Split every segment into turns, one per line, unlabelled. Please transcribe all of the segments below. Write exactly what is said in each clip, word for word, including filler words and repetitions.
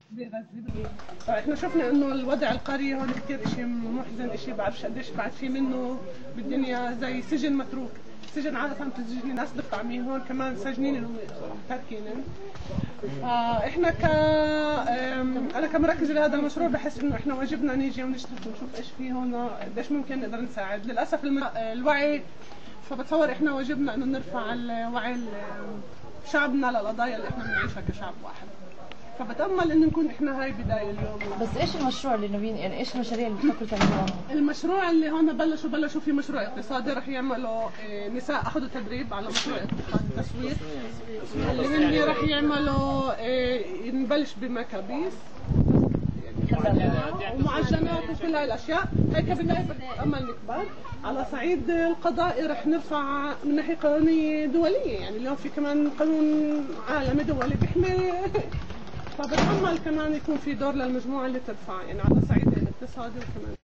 احنا شفنا انه الوضع القرية هون كثير شيء محزن، شيء بعرفش قديش بعد في منه بالدنيا، زي سجن متروك، سجن عادة بتسجني ناس دفعمين، هون كمان سجنين وتاركينن. فاحنا ك انا كمركز لهذا المشروع بحس انه احنا واجبنا نيجي ونشتغل ونشوف ايش في هون، قديش ممكن نقدر نساعد. للاسف الم... الوعي، فبتصور احنا واجبنا انه نرفع الوعي شعبنا للقضايا اللي احنا بنعيشها كشعب واحد. فبتأمل انه نكون احنا هاي بداية اليوم.
بس ايش المشروع اللي ناويين، يعني ايش المشاريع اللي بتفكروا تعملوها؟
المشروع اللي هون بلشوا بلشوا في مشروع اقتصادي، رح يعملوا نساء اخذوا تدريب على مشروع اقتصادي تسويق، اللي هن رح يعملوا نبلش بمكابيس ومعجنات وكل هاي الاشياء. هيك بالنهايه بتأمل نكبر. على صعيد القضائي رح نرفع من ناحيه قانونيه دوليه، يعني اليوم في كمان قانون عالمي دولي بيحمي، فبتأمل كمان يكون في دور للمجموعة اللي ترفع، يعني على صعيد الاقتصادي وكمان.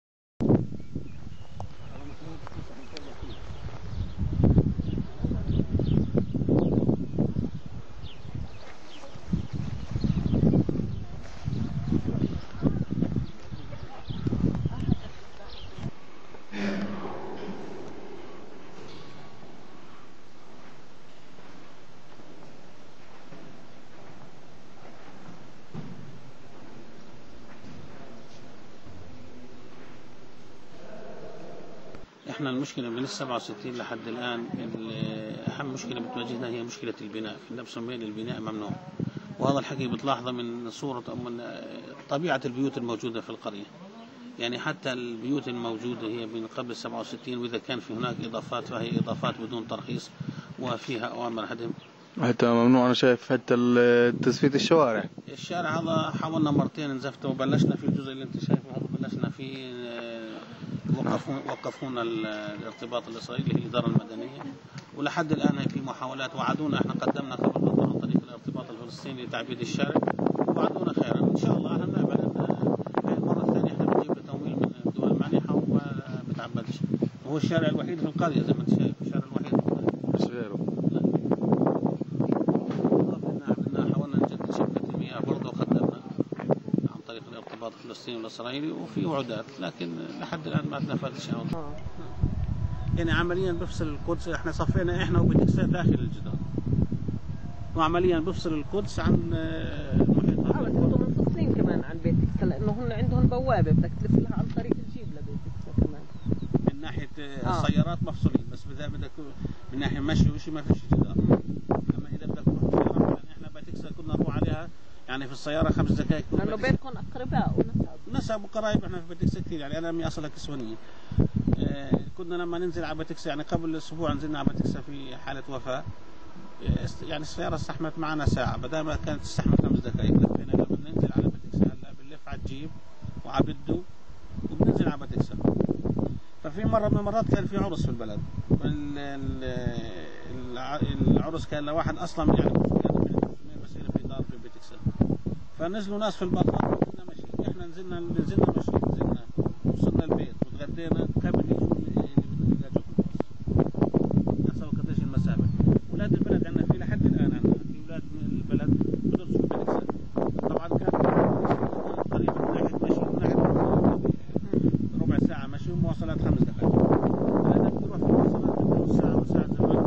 احنا المشكله من السبعة وستين لحد الان، اهم مشكله بتواجهنا هي مشكله البناء في نفس المين. البناء ممنوع، وهذا الحكي بتلاحظه من صوره او من طبيعه البيوت الموجوده في القريه. يعني حتى البيوت الموجوده هي من قبل السبعة وستين، واذا كان في هناك اضافات فهي اضافات بدون ترخيص وفيها اوامر هدم.
حتى ممنوع، انا شايف حتى تسفيت الشوارع.
الشارع هذا حاولنا مرتين نزفته، وبلشنا في الجزء اللي انت شايفه هذا بلشنا فيه. وقفون وقفونا الارتباط الاسرائيلي الاداره المدنيه، ولحد الان هي في محاولات. وعدونا، احنا قدمنا قبل فتره عن طريق الارتباط الفلسطيني لتعبيد الشارع، وعدونا خيرا ان شاء الله. احنا بنعمل هاي المره الثانيه احنا بنجيب له تمويل من الدول المانحه وما بتعبدش. هو الشارع الوحيد في القريه زي ما انت شايف، الشارع الوحيد في القريه
مش غيره.
بدنا حاولنا نجدد شبكه المياه برضه، وقدمنا عن طريق الارتباط الفلسطيني والاسرائيلي، وفي وعودات لكن لحد الان ما تنفذش. يعني عمليا بفصل القدس، احنا صفينا احنا وبتكسا داخل الجدار، وعمليا بفصل القدس عن المحيطات.
اه بس انتم منفصلين كمان عن بيت اكسا، لانه هن عندهم بوابه بدك تلف لها عن طريق الجيب لبيت اكسا كمان.
من ناحيه آه. السيارات مفصولين، بس اذا بدك من ناحيه مشي وشي ما فيش جدار. اما اذا بدك تروح سياره، احنا بيت اكسا كنا نروح عليها يعني في السياره خمس دقائق.
لانه بيتكم اقرباء ونسب
نسب وقرايب، احنا في بيت اكسا كثير. يعني انا امي اصلها كسوانيه. آه كنا لما ننزل على بيت اكسا، يعني قبل اسبوع نزلنا على بيت اكسا في حاله وفاه. يعني السياره استحملت معنا ساعه بدل ما كانت تستحمل خمس دقائق. لفينا لما بننزل على بيت اكسا هلا بنلف على الجيب وعبده وبننزل على بيت اكسا. ففي مره من المرات كان في عرس في البلد، العرس كان لواحد اصلا يعني مسيره في دار في بيت اكسا، فنزلوا ناس في البطن كنا ماشيين. احنا نزلنا نزلنا ماشيين، نزلنا وصلنا البيت وتغدينا قبل يجوا اللي بدهم يلاقوا نحسبوا قديش المسافه. اولاد البلد عندنا في لحد الان عندنا في اولاد من البلد بدرسوا في بيت اكسا. طبعا كان الطريق من ناحيه مشي من ناحيه ربع ساعه مشي ومواصلات خمس دقائق. هذا بتروح في مواصلات نص ساعه وساعه زمان.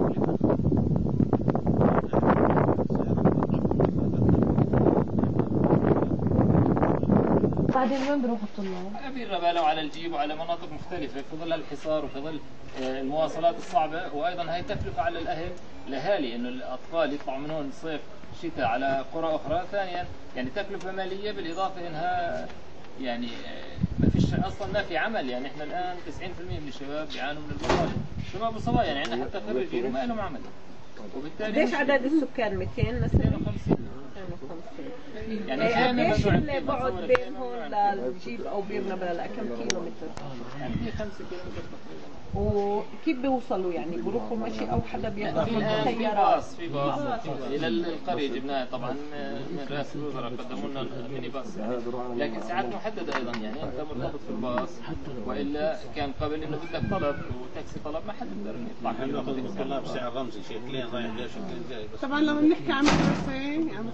بعدين وين بروحوا الطلاب؟
بيربالوا على الجيب وعلى مناطق مختلفة في ظل الحصار وفي ظل المواصلات الصعبة، وأيضا هي تكلفة على الأهل الأهالي إنه الأطفال يطلعوا من هون صيف شتاء على قرى أخرى. ثانيا يعني تكلفة مالية، بالإضافة إنها يعني ما فيش أصلا ما في عمل. يعني إحنا الآن تسعين بالمئة من الشباب بيعانوا من البطالة، شباب وصبايا، يعني عندنا حتى خريجين وما لهم عمل. وبالتالي
قديش عدد السكان؟ مئتين مثلا؟
مئتين وخمسين.
يعني قديش البعد بين هون للجيب او بيرنا كم كيلو متر؟
يعني في خمسة كيلو متر تقريبا.
وكيف بيوصلوا؟ يعني بيروحوا مشي او حدا بياخذ
في باص في باص الى القريه جبناه طبعا من رئاسه الوزراء، قدموا لنا ميني باص، لكن ساعات محدده ايضا. يعني انت مرتبط في الباص، والا كان قبل انه بدك طلب وتاكسي طلب ما حد يقدر يطلع فيه.
ناخذ الطلاب سعر رمزي، شكلين رايح جاي شكلين جاي.
طبعا لما بنحكي عن مدرسه يعني المفروض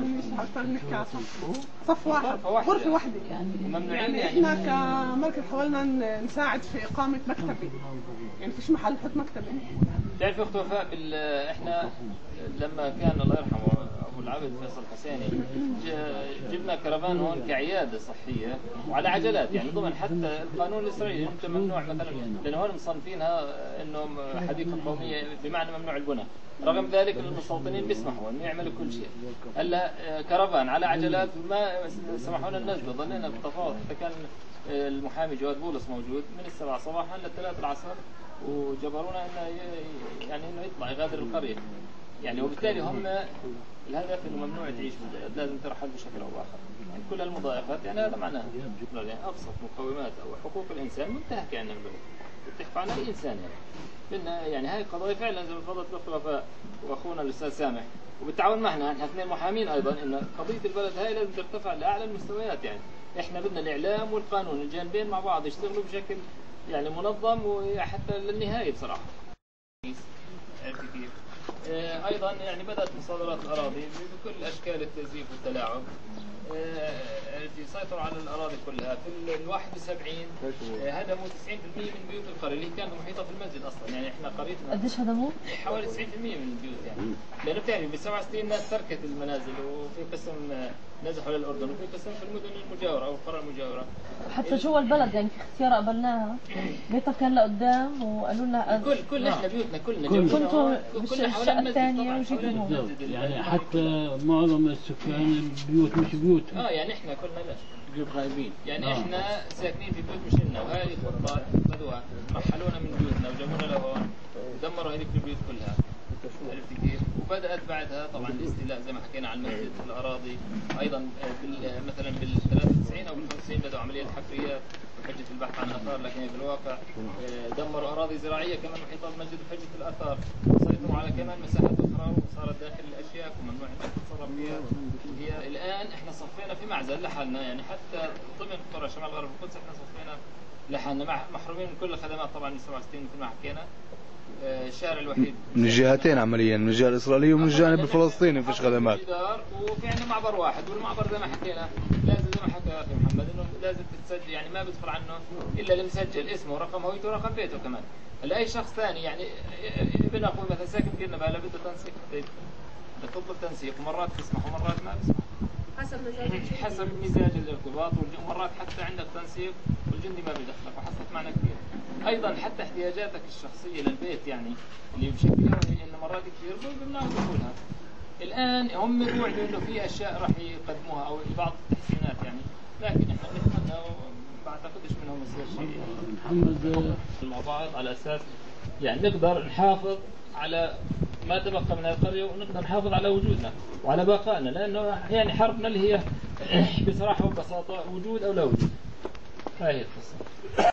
مش عارفه نحكي على صف صف واحد غرفه واحده يعني, يعني احنا كمركز حاولنا نساعد في اقامه مكتبه يعني فيش محل نحط مكتبه.
بتعرفي اخت وفاء احنا لما كان الله يرحمه ابو العبد فيصل الحسيني جبنا كرفان هون كعياده صحيه وعلى عجلات يعني ضمن حتى القانون الاسرائيلي انت ممنوع مثلا لان هون مصنفينها انه حديقه قوميه بمعنى ممنوع البناء، رغم ذلك المستوطنين بيسمحوا انه يعملوا كل شيء. هلا كرفان على عجلات ما سمحوا لنا ننزله، ضلينا بالتفاوض حتى كان المحامي جواد بولس موجود من السبعة صباحا للثلاث العصر وجبرونا انه يعني انه يطلع يغادر القريه يعني، وبالتالي هم الهدف انه ممنوع تعيش في البلد، لازم ترحل بشكل او باخر يعني كل هالمضايقات يعني هذا معناه يعني ابسط مقومات او حقوق الانسان منتهكه عندنا بالبلد بتحكوا عن اي انسان يعني بدنا يعني هاي القضايا فعلا زي ما تفضلت الاخت وفاء واخونا الاستاذ سامح وبالتعاون معنا احنا اثنين محامين ايضا ان قضيه البلد هاي لازم ترتفع لاعلى المستويات يعني، احنا بدنا الاعلام والقانون الجانبين مع بعض يشتغلوا بشكل يعني منظم وحتى للنهايه بصراحه. عرفت كيف؟ ايضا يعني بدات مصادرات الاراضي بكل اشكال التزييف والتلاعب يسيطروا على الاراضي كلها. في ال واحد وسبعين هدموا تسعين بالمئة من بيوت القريه اللي كانت محيطه في المسجد اصلا يعني احنا قريتنا
قديش هدموا؟
حوالي تسعين بالمئة من البيوت يعني، لانه بتعرفي بال سبعة وستين ناس تركت المنازل وفي قسم نزحوا للاردن وفي قسم في المدن المجاوره او القرى المجاوره.
حتى جوا البلد يعني في اختيار قبلناها بيتها كان لقدام وقالوا لنا
كل كل احنا بيوتنا كلنا
كنتوا بالشقه الثانيه وجيتوا هون
يعني حتى معظم السكان البيوت مش بيوت
اه يعني احنا كلنا لا
بيوت غايبين
يعني آه. احنا ساكنين في بيوت مش لنا وهذه الخطه بدوها رحلونا من بيوتنا وجابونا لهون ودمروا هذيك البيوت كلها. عرفت كيف؟ وبدات بعدها طبعا الاستيلاء زي ما حكينا عن المسجد الاراضي ايضا مثلا بال ثلاثة وتسعين او بال خمسة وتسعين بداوا عمليه حفريات بحجه البحث عن اثار، لكن في الواقع دمروا اراضي زراعيه كمان محيطه بالمسجد بحجه الاثار، سيطروا على كمان مساحات اخرى وصارت داخل الاشياء وممنوع انك تتصرف فيها. هي الان احنا صفينا في معزل لحالنا يعني حتى ضمن قرى شمال غرب القدس احنا صفينا لحالنا محرومين من كل الخدمات طبعا من سبعة وستين مثل ما حكينا. الشارع الوحيد
من الجهتين عمليا من الجهه الاسرائيليه ومن الجانب الفلسطيني فيش خدمات.
وفي عندنا معبر واحد والمعبر زي ما حكينا لازم زي ما حكى اخي محمد انه لازم تتسجل يعني ما بيدخل عنه الا اللي مسجل اسمه ورقم هويته ورقم بيته كمان. هلا اي شخص ثاني يعني ابن اخوي مثلا ساكن بجنبه هلا بده تنسيق بتطلب تنسيق ومرات تسمح ومرات ما بيسمح
حسب مزاج
حسب مزاج الارتباط ومرات حتى عندك تنسيق والجندي ما بيدخلك وحصلت معنا كثير. ايضا حتى احتياجاتك الشخصيه للبيت يعني اللي بشكل يومي انه مرات كثير بيمنعوا دخولها. الان هم بيوعدوا انه في اشياء راح يقدموها او بعض التحسينات يعني، لكن احنا بنتمنى وما اعتقدش منهم يصير شيء
محمد
مع بعض على اساس يعني نقدر نحافظ على ما تبقى من القريه ونقدر نحافظ على وجودنا وعلى بقائنا، لانه يعني حربنا اللي هي بصراحه وببساطه وجود او لا وجود. هاي هي القصه.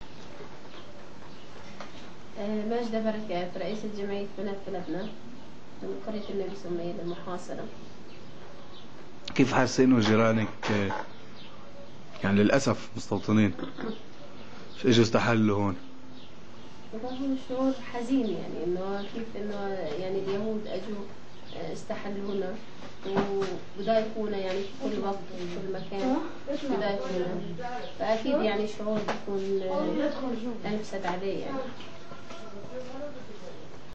ماجدة بركات رئيسة جمعية بنات بلدنا من قرية النبي سمية المحاصرة.
كيف حاسين وجيرانك يعني للأسف مستوطنين اجوا استحلوا هون؟
والله شعور حزين يعني انه كيف انه يعني اليهود اجوا استحلونا وبضايقونا يعني في كل وقت في كل مكان بضايقونا، فاكيد يعني شعور بيكون لا يفسد عليه يعني.